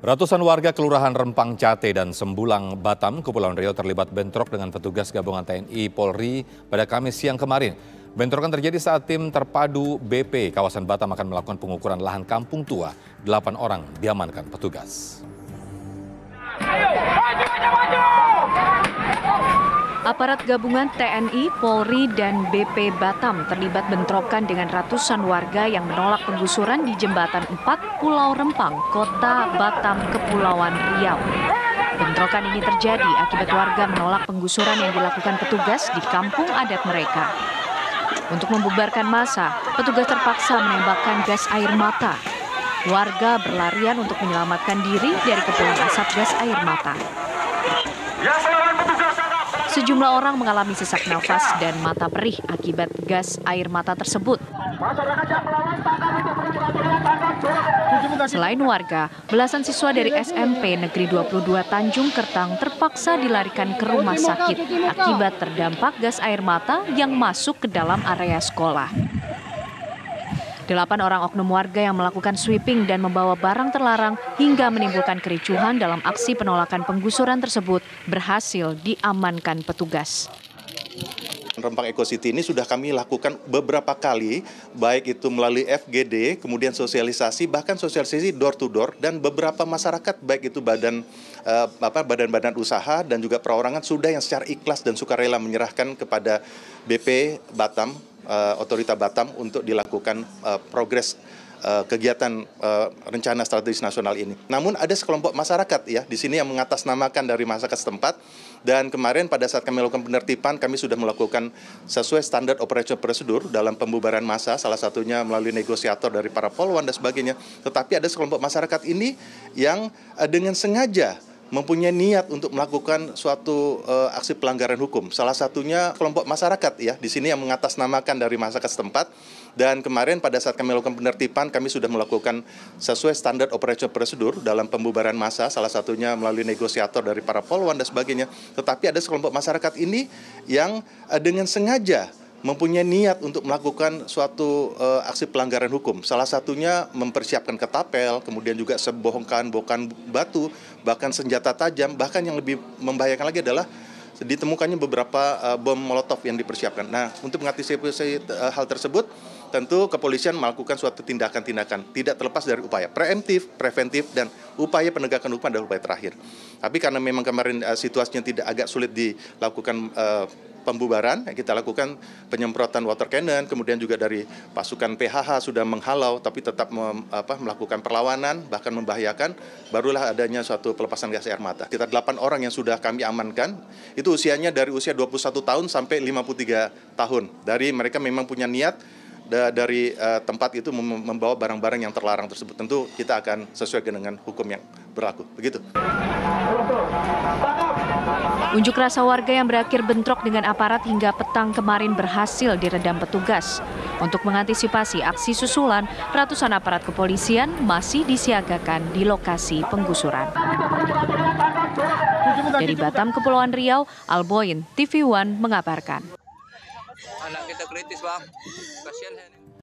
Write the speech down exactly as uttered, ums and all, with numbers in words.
Ratusan warga Kelurahan Rempang Jate dan Sembulang, Batam, Kepulauan Riau terlibat bentrok dengan petugas gabungan T N I Polri pada Kamis siang kemarin. Bentrokan terjadi saat tim terpadu B P kawasan Batam akan melakukan pengukuran lahan kampung tua. Delapan orang diamankan petugas. Aparat gabungan T N I, Polri, dan B P Batam terlibat bentrokan dengan ratusan warga yang menolak penggusuran di Jembatan empat Pulau Rempang, Kota Batam, Kepulauan Riau. Bentrokan ini terjadi akibat warga menolak penggusuran yang dilakukan petugas di kampung adat mereka. Untuk membubarkan massa, petugas terpaksa menembakkan gas air mata. Warga berlarian untuk menyelamatkan diri dari kepulan asap gas air mata. Sejumlah orang mengalami sesak nafas dan mata perih akibat gas air mata tersebut. Selain warga, belasan siswa dari S M P Negeri dua puluh dua Tanjung Kertang terpaksa dilarikan ke rumah sakit akibat terdampak gas air mata yang masuk ke dalam area sekolah. Delapan orang oknum warga yang melakukan sweeping dan membawa barang terlarang hingga menimbulkan kericuhan dalam aksi penolakan penggusuran tersebut berhasil diamankan petugas. Rempang Eco City ini sudah kami lakukan beberapa kali, baik itu melalui F G D, kemudian sosialisasi, bahkan sosialisasi door to door, dan beberapa masyarakat, baik itu badan uh, apa badan-badan usaha dan juga perorangan sudah yang secara ikhlas dan sukarela menyerahkan kepada B P Batam, uh, Otorita Batam untuk dilakukan uh, progres Uh, kegiatan uh, rencana strategis nasional ini. Namun ada sekelompok masyarakat ya di sini yang mengatasnamakan dari masyarakat setempat, dan kemarin pada saat kami melakukan penertiban kami sudah melakukan sesuai standar operation prosedur dalam pembubaran massa, salah satunya melalui negosiator dari para polwan dan sebagainya. Tetapi ada sekelompok masyarakat ini yang uh, dengan sengaja mempunyai niat untuk melakukan suatu uh, aksi pelanggaran hukum. Salah satunya kelompok masyarakat ya di sini yang mengatasnamakan dari masyarakat setempat, dan kemarin pada saat kami melakukan penertiban kami sudah melakukan sesuai standar operation prosedur dalam pembubaran massa, salah satunya melalui negosiator dari para polwan dan sebagainya. Tetapi ada sekelompok masyarakat ini yang uh, dengan sengaja mempunyai niat untuk melakukan suatu uh, aksi pelanggaran hukum. Salah satunya mempersiapkan ketapel, kemudian juga sebongkahan-bongkahan batu, bahkan senjata tajam, bahkan yang lebih membahayakan lagi adalah ditemukannya beberapa uh, bom molotov yang dipersiapkan. Nah, untuk mengantisipasi uh, hal tersebut, tentu kepolisian melakukan suatu tindakan-tindakan tidak terlepas dari upaya preemptif, preventif, dan upaya penegakan hukum adalah upaya terakhir. Tapi karena memang kemarin uh, situasinya tidak agak sulit dilakukan uh, pembubaran, kita lakukan penyemprotan water cannon, kemudian juga dari pasukan P H H sudah menghalau, tapi tetap mem, apa, melakukan perlawanan, bahkan membahayakan, barulah adanya suatu pelepasan gas air mata. Kita delapan orang yang sudah kami amankan, itu usianya dari usia dua puluh satu tahun sampai lima puluh tiga tahun. Dari mereka memang punya niat da, dari uh, tempat itu mem membawa barang-barang yang terlarang tersebut. Tentu kita akan sesuai dengan hukum yang berlaku. Begitu. Unjuk rasa warga yang berakhir bentrok dengan aparat hingga petang kemarin berhasil diredam petugas. Untuk mengantisipasi aksi susulan, ratusan aparat kepolisian masih disiagakan di lokasi penggusuran. Dari Batam, Kepulauan Riau, Alboin, T V One mengabarkan. Anak kita kritis, Bang. Kasihan.